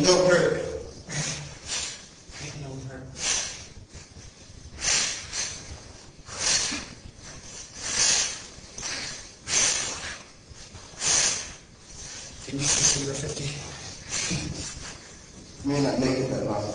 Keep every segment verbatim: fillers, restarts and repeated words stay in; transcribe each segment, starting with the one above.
Ain't no hurt. Ain't no hurt. Can you see your fifty? You may not make it that long.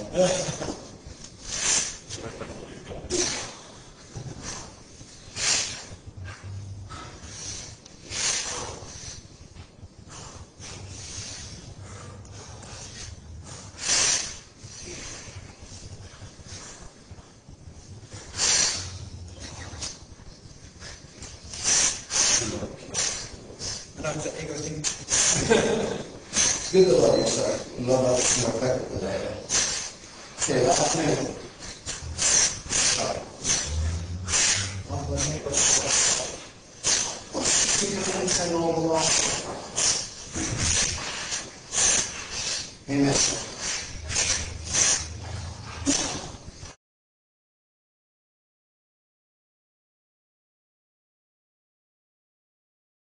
That's the ego thing. Good to love yourself. Love others more effectively than that. Okay, last minute. Keep your hands hanging all the way. Amen.